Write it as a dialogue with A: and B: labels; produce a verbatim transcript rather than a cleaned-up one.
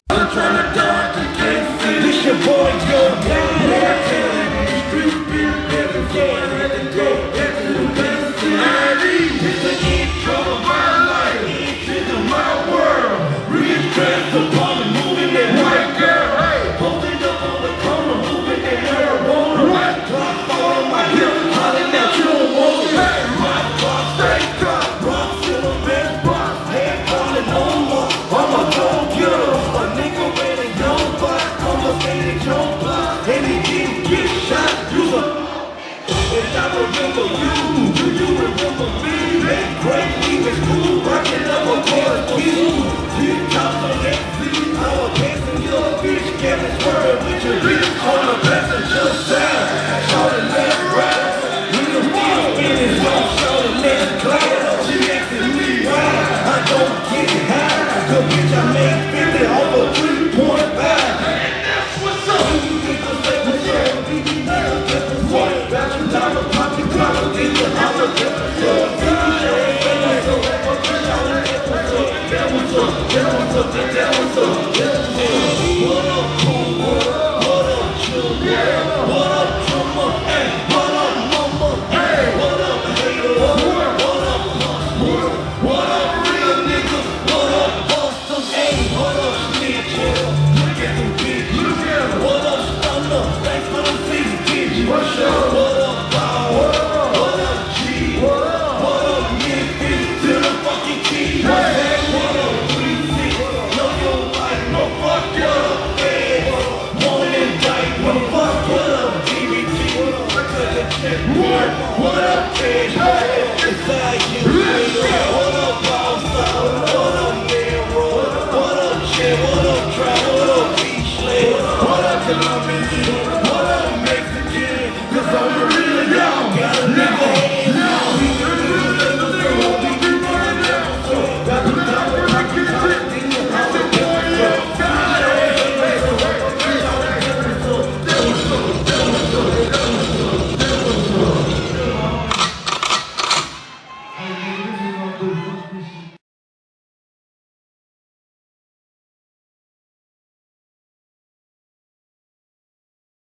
A: I'm tryna dodge the can't see. This your boy Joe Gotti. Street beer, better going at the go. That's the best thing I need. It's the intro of my life. Into my world. Reinvent upon the moving that white girl. Hey, holding up on the corner, moving that marijuana. Right, drop on my hip, hollering out you don't want it. Hey, my boss, stay top. Bronx in the best box. Head calling no more. I'm a go-getter. A nigga ready, don't buy. I'm a faded, don't buy. And he didn't get shot. You a and I remember you. Do you remember me? That great, we was cool. Rockin' up a quarter key. You talk on that beat. I was passing your bitch. Kevin swerving with your bitch on the passenger side. Shorty left right. We was still spinning. Don't shorty left glide. She asking me why I don't get high. Cause bitch I made fifty over three point five. And that's what's up. You niggas let me know. B B niggas get the point. Got you down the pocket, got a bitch and I'm a get the point. B B niggas so that was up. That was up, that was up, that was up. What up, cool? What up, chill? What up, drummer? Hey, what up, mama? Hey, what up, hater? What up, hustler? What up, real niggas? What up, busters? Hey, what up, snitch? Look at them bitches. What up, stunner? Thanks for the season, bitch. What's up? What up, power? What up, G? What up, Memphis? To the fucking key. What up, three six? Know your life, no fuck your head. One indictment, fuck what up, D B T? What? What up, Ted? It's like you, what up, Ballstar? What up, Nero? What up, Chet? What up, Trap? What up, Beach Sled? What up, Colombian? What up, Mexican? Cause I'm